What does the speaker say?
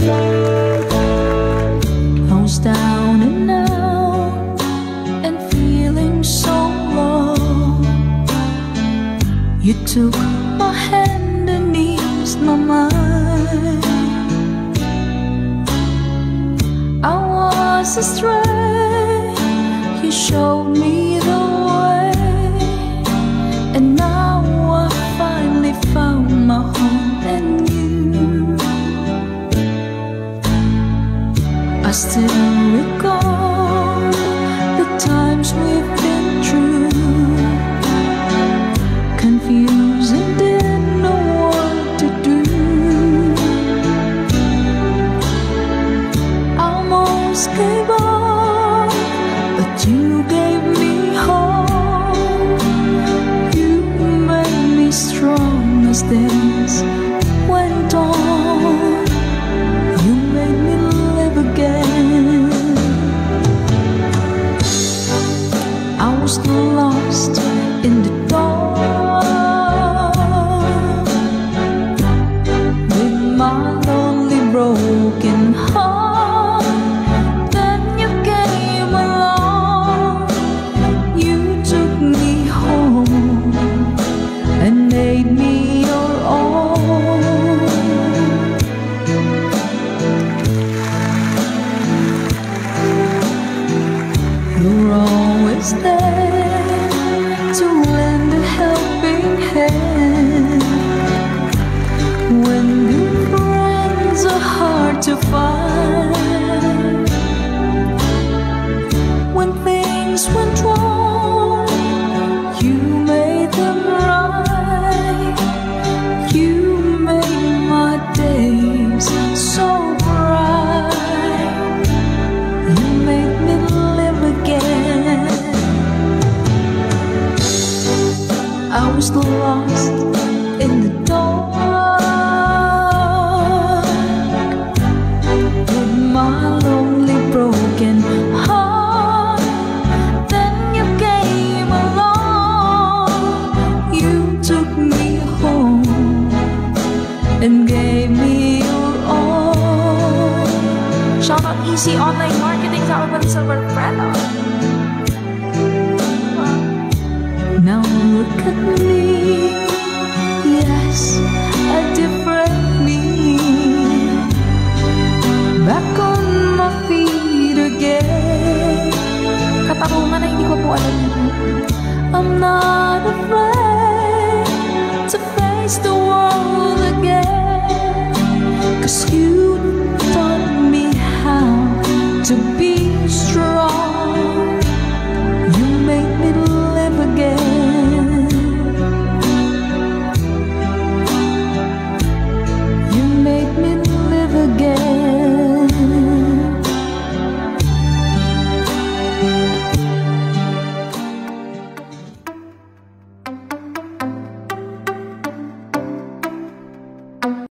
I was down and out and feeling so low. You took my hand and eased my mind. I was astray, you showed me the way, and now I finally found my home in you. I still recall the times we've been through, confused and didn't know what to do. I almost gave up, but you gave me hope. You made me strong as days went on. You made me live again. I was lost in the dark with my lonely broken heart. Then you came along, you took me home and made me your own. You're always there to lend a helping hand when good friends are hard to find. When things went wrong, you made them right. You made my days so bright. You made me live again. I was lost in the dark with my lonely broken heart. Then you came along, you took me home and gave me your all. Shout out Easy Online Marketing sa Urban Silver Prada. Now look at me, yes, a different me, back on my feet again. Katarungan na hindi ko po alam yun. I'm not afraid to face the world again, 'cause you taught me how to be